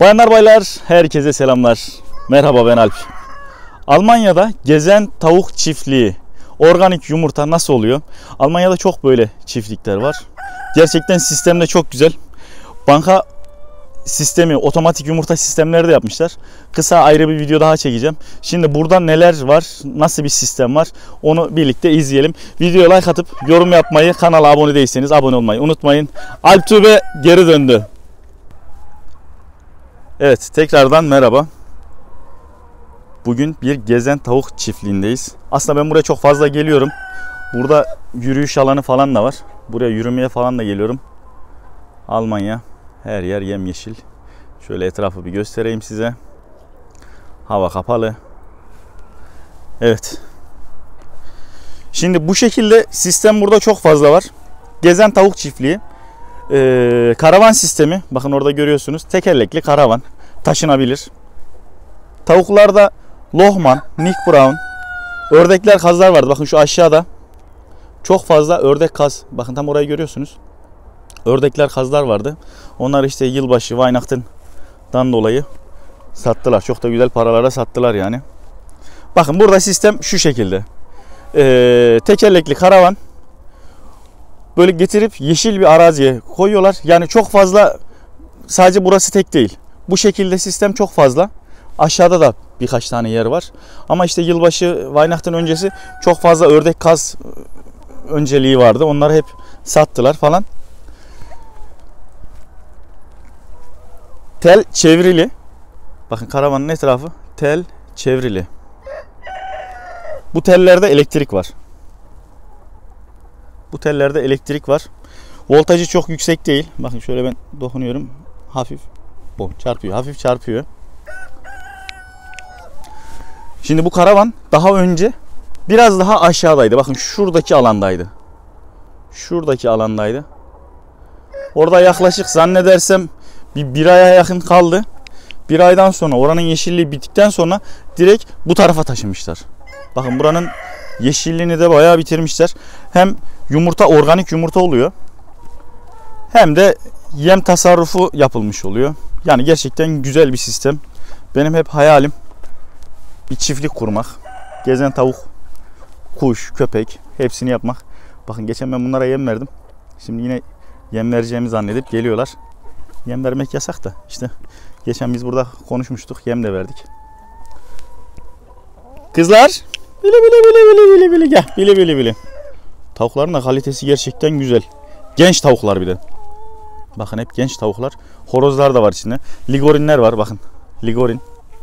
Bayanlar baylar, herkese selamlar. Merhaba, ben Alp. Almanya'da gezen tavuk çiftliği, organik yumurta nasıl oluyor? Almanya'da çok böyle çiftlikler var. Gerçekten sistem de çok güzel. Banka sistemi, otomatik yumurta sistemleri de yapmışlar. Kısa ayrı bir video daha çekeceğim. Şimdi burada neler var, nasıl bir sistem var onu birlikte izleyelim. Videoya like atıp yorum yapmayı, kanala abone değilseniz abone olmayı unutmayın. Alptube geri döndü. Evet, tekrardan merhaba. Bugün bir gezen tavuk çiftliğindeyiz. Aslında ben buraya çok fazla geliyorum. Burada yürüyüş alanı falan da var. Buraya yürümeye falan da geliyorum. Almanya, her yer yemyeşil. Şöyle etrafı bir göstereyim size. Hava kapalı. Evet. Şimdi bu şekilde sistem burada çok fazla var. Gezen tavuk çiftliği. Karavan sistemi. Bakın orada görüyorsunuz. Tekerlekli karavan. Taşınabilir. Tavuklarda Lohman, Nick Brown, ördekler, kazlar vardı. Bakın şu aşağıda çok fazla ördek, kaz. Bakın tam orayı görüyorsunuz. Ördekler, kazlar vardı. Onlar işte yılbaşı Weihnachten'dan dolayı sattılar. Çok da güzel paralara sattılar yani. Bakın burada sistem şu şekilde. Tekerlekli karavan. Böyle getirip yeşil bir araziye koyuyorlar. Yani çok fazla, sadece burası tek değil. Bu şekilde sistem çok fazla. Aşağıda da birkaç tane yer var. Ama işte yılbaşı Weihnachten öncesi çok fazla ördek, kaz önceliği vardı. Onları hep sattılar falan. Tel çevrili. Bakın karavanın etrafı tel çevrili. Bu tellerde elektrik var. Bu tellerde elektrik var. Voltajı çok yüksek değil. Bakın şöyle ben dokunuyorum. Hafif çarpıyor. Hafif çarpıyor. Şimdi bu karavan daha önce biraz daha aşağıdaydı. Bakın şuradaki alandaydı. Şuradaki alandaydı. Orada yaklaşık zannedersem bir aya yakın kaldı. Bir aydan sonra oranın yeşilliği bittikten sonra direkt bu tarafa taşımışlar. Bakın buranın yeşilliğini de bayağı bitirmişler. Hem yumurta, organik yumurta oluyor. Hem de yem tasarrufu yapılmış oluyor. Yani gerçekten güzel bir sistem. Benim hep hayalim bir çiftlik kurmak. Gezen tavuk, kuş, köpek hepsini yapmak. Bakın geçen ben bunlara yem verdim. Şimdi yine yem vereceğimi zannedip geliyorlar. Yem vermek yasak da işte geçen biz burada konuşmuştuk. Yem de verdik. Kızlar, bili gel. Bili. Tavukların da kalitesi gerçekten güzel. Genç tavuklar bir de. Bakın hep genç tavuklar. Horozlar da var içinde. Ligorinler var bakın. Ligorin.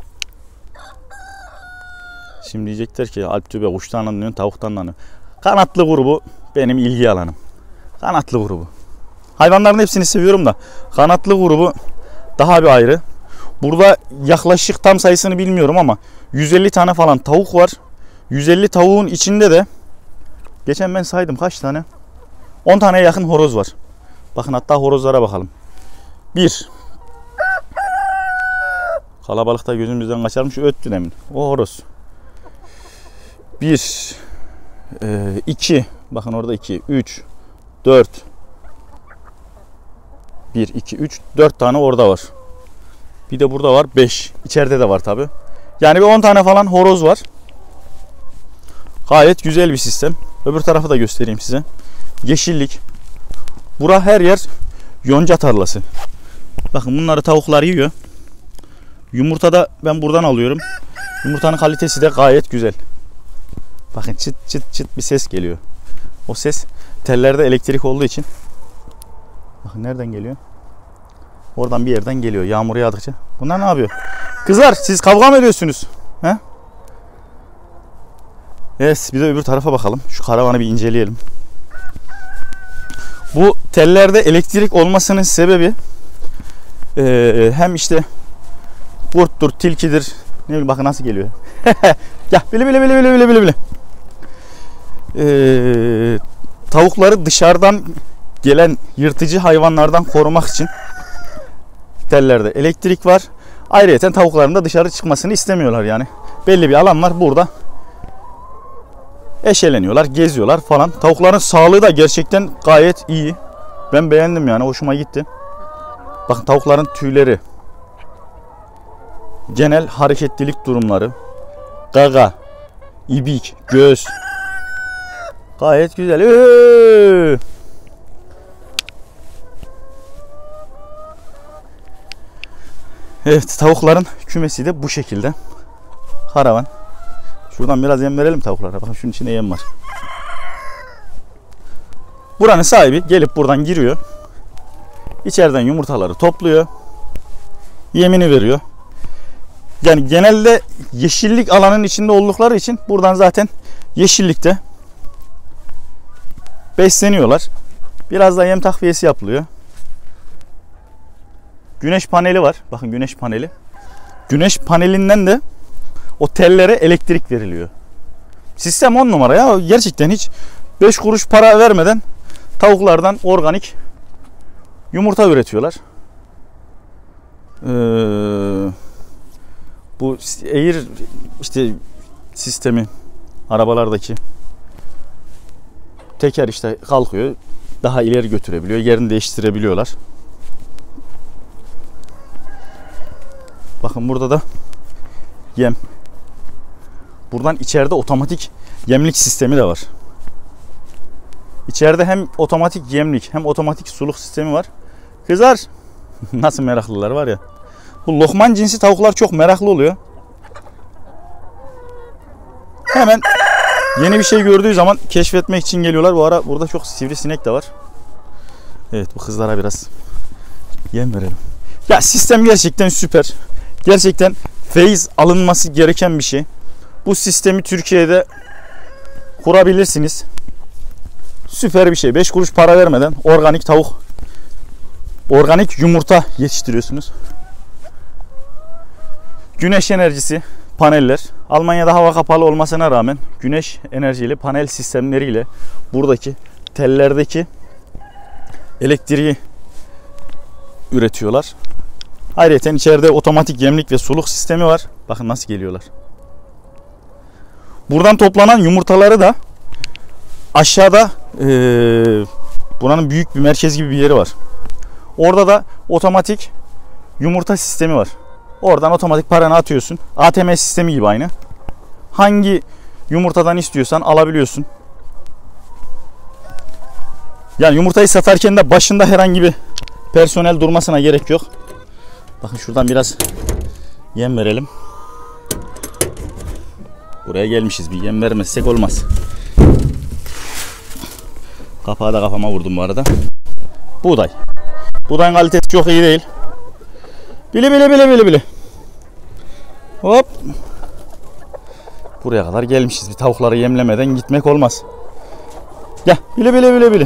Şimdi diyecekler ki Alptube kuştan anlıyorsun, tavuktan anlıyorsun. Kanatlı grubu benim ilgi alanım. Kanatlı grubu. Hayvanların hepsini seviyorum da kanatlı grubu daha bir ayrı. Burada yaklaşık tam sayısını bilmiyorum ama 150 tane falan tavuk var. 150 tavuğun içinde de geçen ben saydım kaç tane? 10 taneye yakın horoz var. Bakın hatta horozlara bakalım. 1. Kalabalıkta gözümüzden kaçarmış, öttü demin. O horoz. 1. 2. Bakın orada 2. 3. 4. 1, 2, 3. 4 tane orada var. Bir de burada var. 5. İçeride de var tabi. Yani bir 10 tane falan horoz var. Gayet güzel bir sistem. Öbür tarafı da göstereyim size. Yeşillik. Bura her yer yonca tarlası. Bakın bunları tavuklar yiyor. Yumurta da ben buradan alıyorum. Yumurtanın kalitesi de gayet güzel. Bakın çıt çıt çıt bir ses geliyor. O ses tellerde elektrik olduğu için. Bakın nereden geliyor? Oradan bir yerden geliyor yağmur yağdıkça. Bunlar ne yapıyor? Kızlar siz kavga mı ediyorsunuz? He? Evet, bir de öbür tarafa bakalım. Şu karavanı bir inceleyelim. Bu tellerde elektrik olmasının sebebi hem işte kurttur, tilkidir. Ne bileyim bakın nasıl geliyor. Gel bili. Tavukları dışarıdan gelen yırtıcı hayvanlardan korumak için tellerde elektrik var. Ayrıca tavukların da dışarı çıkmasını istemiyorlar yani. Belli bir alan var burada. Eşeleniyorlar, geziyorlar falan. Tavukların sağlığı da gerçekten gayet iyi. Ben beğendim yani, hoşuma gitti. Bakın tavukların tüyleri. genel hareketlilik durumları, gaga, ibik, göz. Gayet güzel. Evet, tavukların kümesi de bu şekilde. Karavan. Şuradan biraz yem verelim tavuklara. Bakın şunun içinde yem var. Buranın sahibi gelip buradan giriyor. İçeriden yumurtaları topluyor. Yemini veriyor. Yani genelde yeşillik alanın içinde oldukları için buradan zaten yeşillikte besleniyorlar. Biraz da yem takviyesi yapılıyor. Güneş paneli var. Bakın güneş paneli. Güneş panelinden de o tellere elektrik veriliyor. Sistem 10 numara ya. Gerçekten hiç 5 kuruş para vermeden tavuklardan organik yumurta üretiyorlar. Bu air işte sistemi arabalardaki teker işte kalkıyor. Daha ileri götürebiliyor. Yerini değiştirebiliyorlar. Bakın burada da yem. Buradan içeride otomatik yemlik sistemi de var. İçeride hem otomatik yemlik hem otomatik suluk sistemi var. Kızlar nasıl meraklılar var ya. Bu Lokman cinsi tavuklar çok meraklı oluyor. Hemen yeni bir şey gördüğü zaman keşfetmek için geliyorlar. Bu ara burada çok sivrisinek de var. Evet, bu kızlara biraz yem verelim. Ya sistem gerçekten süper. Gerçekten feyiz alınması gereken bir şey. Bu sistemi Türkiye'de kurabilirsiniz. Süper bir şey. 5 kuruş para vermeden organik tavuk, organik yumurta yetiştiriyorsunuz. Güneş enerjisi paneller. Almanya'da hava kapalı olmasına rağmen güneş enerjili panel sistemleriyle buradaki tellerdeki elektriği üretiyorlar. Ayrıca içeride otomatik yemlik ve suluk sistemi var. Bakın nasıl geliyorlar. Buradan toplanan yumurtaları da aşağıda buranın büyük bir merkez gibi bir yeri var. Orada da otomatik yumurta sistemi var. Oradan otomatik paranı atıyorsun. ATM sistemi gibi aynı. Hangi yumurtadan istiyorsan alabiliyorsun. Yani yumurtayı satarken de başında herhangi bir personel durmasına gerek yok. Bakın şuradan biraz yem verelim. Buraya gelmişiz. Bir yem vermezsek olmaz. Kapağı da kafama vurdum bu arada. Buğday. Buğdayın kalitesi çok iyi değil. Bili. Hop. Buraya kadar gelmişiz. Bir tavukları yemlemeden gitmek olmaz. Gel. Bili.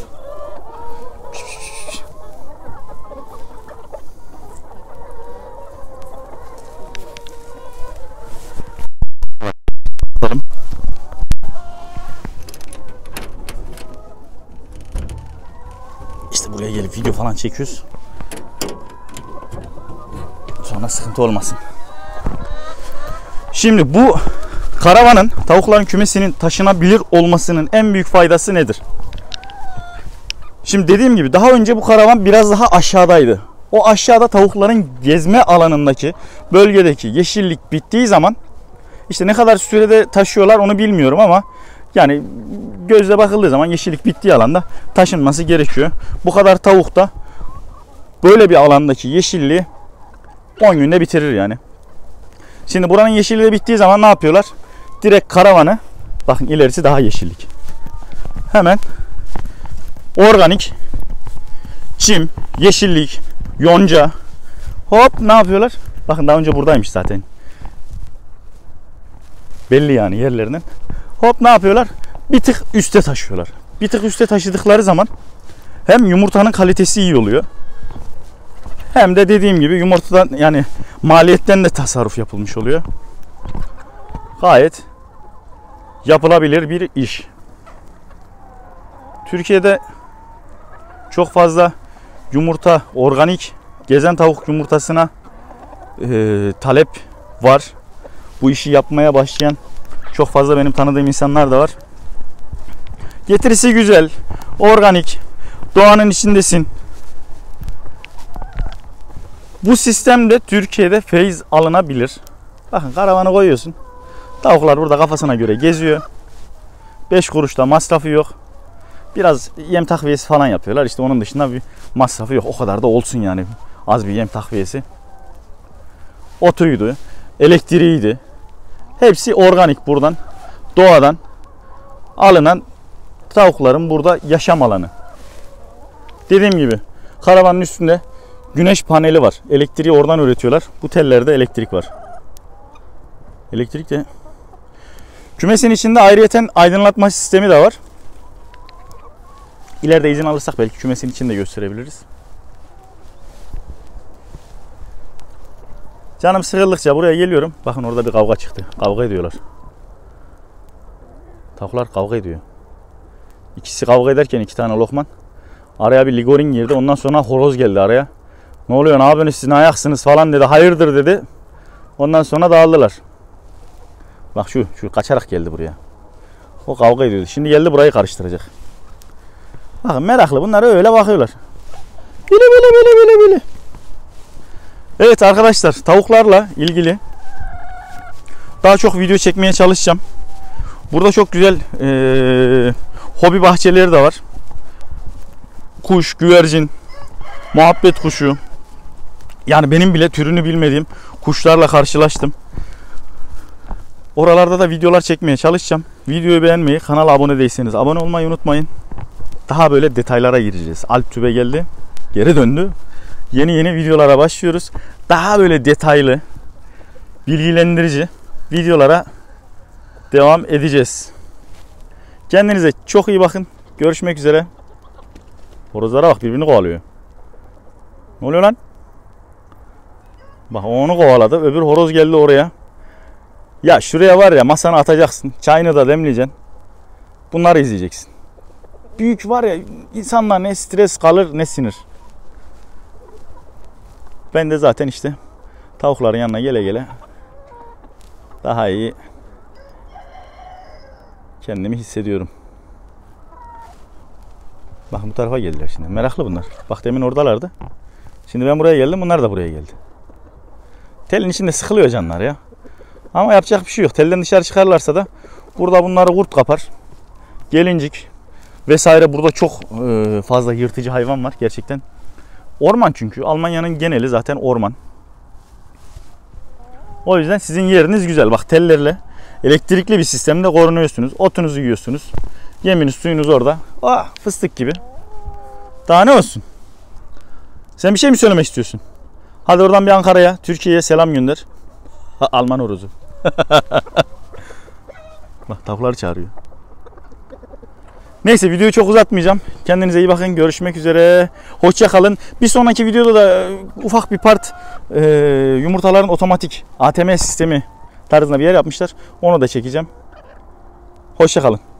İşte buraya gelip video falan çekiyoruz. Sonra sıkıntı olmasın. Şimdi bu karavanın, tavukların kümesinin taşınabilir olmasının en büyük faydası nedir? Şimdi dediğim gibi daha önce bu karavan biraz daha aşağıdaydı. O aşağıda tavukların gezme alanındaki bölgedeki yeşillik bittiği zaman işte ne kadar sürede taşıyorlar onu bilmiyorum ama yani gözle bakıldığı zaman yeşillik bittiği alanda taşınması gerekiyor. Bu kadar tavuk da böyle bir alandaki yeşilliği 10 günde bitirir yani. Şimdi buranın yeşilliği bittiği zaman ne yapıyorlar? Direkt karavanı, bakın ilerisi daha yeşillik. Hemen organik çim, yeşillik, yonca, hop ne yapıyorlar? Bakın daha önce buradaymış zaten. Belli yani yerlerinden. Hop ne yapıyorlar? Bir tık üste taşıyorlar. Bir tık üste taşıdıkları zaman hem yumurtanın kalitesi iyi oluyor. Hem de dediğim gibi yumurtadan yani maliyetten de tasarruf yapılmış oluyor. Gayet yapılabilir bir iş. Türkiye'de çok fazla yumurta, organik gezen tavuk yumurtasına talep var. Bu işi yapmaya başlayan çok fazla benim tanıdığım insanlar da var. Getirisi güzel, organik, doğanın içindesin. Bu sistemde Türkiye'de feyiz alınabilir. Bakın karavanı koyuyorsun. Tavuklar burada kafasına göre geziyor. 5 kuruş da masrafı yok. Biraz yem takviyesi falan yapıyorlar. İşte onun dışında bir masrafı yok. O kadar da olsun yani. Az bir yem takviyesi. Otuydu, elektriğiydi. Hepsi organik buradan. Doğadan alınan tavukların burada yaşam alanı. Dediğim gibi karavanın üstünde güneş paneli var. Elektriği oradan üretiyorlar. Bu tellerde elektrik var. Elektrik de kümesin içinde ayrıyeten aydınlatma sistemi de var. İleride izin alırsak belki kümesin içinde gösterebiliriz. Canım sıkıldıkça buraya geliyorum. Bakın orada bir kavga çıktı. Kavga ediyorlar. Tavuklar kavga ediyor. İkisi kavga ederken 2 tane lokman. Araya bir ligorin girdi. Ondan sonra horoz geldi araya. Ne oluyor, ne yapıyorsunuz, siz ne ayaksınız falan dedi. Hayırdır dedi. Ondan sonra dağıldılar. Bak şu kaçarak geldi buraya. O kavga ediyordu. Şimdi geldi burayı karıştıracak. Bakın meraklı, bunlar öyle bakıyorlar. Bili. Evet arkadaşlar, tavuklarla ilgili daha çok video çekmeye çalışacağım. Burada çok güzel hobi bahçeleri de var. Kuş, güvercin, muhabbet kuşu. Yani benim bile türünü bilmediğim kuşlarla karşılaştım. Oralarda da videolar çekmeye çalışacağım. Videoyu beğenmeyi, kanala abone değilseniz abone olmayı unutmayın. Daha böyle detaylara gireceğiz. Alptübe geldi, geri döndü. Yeni videolara başlıyoruz. Daha böyle detaylı, bilgilendirici videolara devam edeceğiz. Kendinize çok iyi bakın. Görüşmek üzere. Horozlara bak, birbirini kovalıyor. Ne oluyor lan? Bak onu kovaladı. Öbür horoz geldi oraya. Ya şuraya var ya, masanı atacaksın. Çayını da demleyeceksin. Bunları izleyeceksin. Büyük var ya, insanlar ne stres kalır ne sinir. Ben de zaten işte tavukların yanına gele gele daha iyi kendimi hissediyorum. Bakın bu tarafa geldiler şimdi. Meraklı bunlar. Bak demin oradalardı. Şimdi ben buraya geldim. Bunlar da buraya geldi. Telin içinde sıkılıyor canlar ya. Ama yapacak bir şey yok. Telden dışarı çıkarlarsa da burada bunları kurt kapar. Gelincik vesaire, burada çok fazla yırtıcı hayvan var gerçekten. Orman çünkü. Almanya'nın geneli zaten orman. O yüzden sizin yeriniz güzel. Bak tellerle elektrikli bir sistemde korunuyorsunuz. Otunuzu yiyorsunuz. Yeminiz suyunuz orada. Ah, fıstık gibi. Daha ne olsun? Sen bir şey mi söylemek istiyorsun? Hadi oradan bir Ankara'ya, Türkiye'ye selam gönder. Alman horozu. Bak tavukları çağırıyor. Neyse, videoyu çok uzatmayacağım. Kendinize iyi bakın. Görüşmek üzere. Hoşça kalın. Bir sonraki videoda da ufak bir part yumurtaların otomatik ATM sistemi tarzında bir yer yapmışlar. Onu da çekeceğim. Hoşça kalın.